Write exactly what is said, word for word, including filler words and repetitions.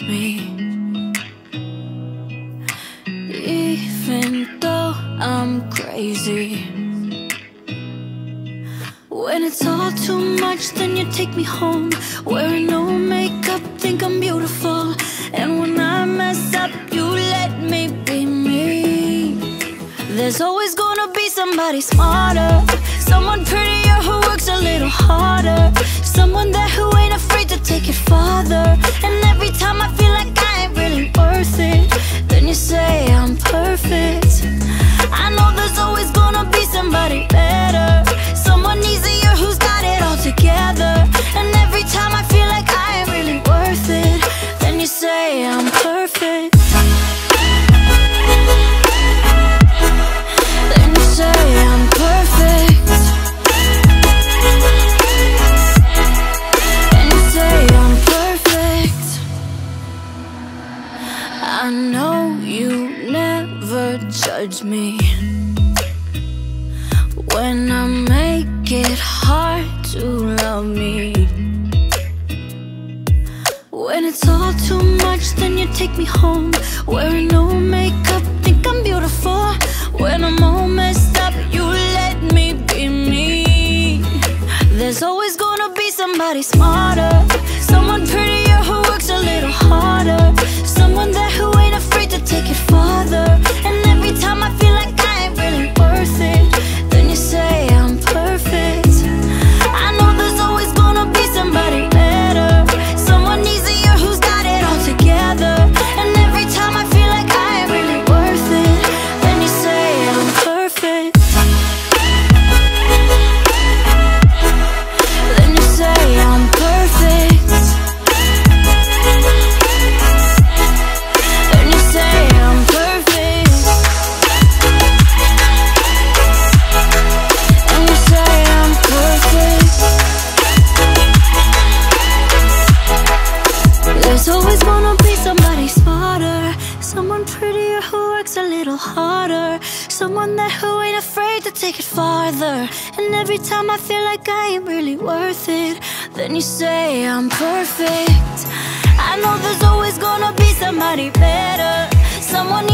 judge me. Even though I'm crazy, when it's all too much, then you take me home, wearing no makeup, think I'm beautiful. And when I mess up, you let me be me. There's always gonna be somebody smarter, someone prettier who works a little harder, someone there who ain't afraid to take it farther. And every time I feel like I ain't really worth it, then you say I'm perfect. I know there's always gonna be somebody better, someone easier who's got it all together. And every time I feel like I ain't really worth it, then you say I'm perfect. Then you say I'm perfect. Then you say I'm perfect. I know you never judge me when I make it hard to love me. When it's all too much, then you take me home, wearing no makeup, think I'm beautiful. When I'm all messed up, you let me be me. There's always gonna be somebody smarter, someone prettier who works a little harder, someone there who ain't afraid to take it farther. And every time I feel like I ain't really worth it, then you say I'm perfect. I know there's always gonna be somebody better, someone easier who's got it all together. And every time I feel like I ain't really worth it, then you say I'm perfect. Then you say I'm perfect. Then you say I'm perfect. Then you say I'm perfect. There's always gonna be somebody smarter, someone prettier who works a little harder, someone there who ain't afraid to take it farther. And every time I feel like I ain't really worth it, then you say I'm perfect. I know there's always gonna be somebody better, someone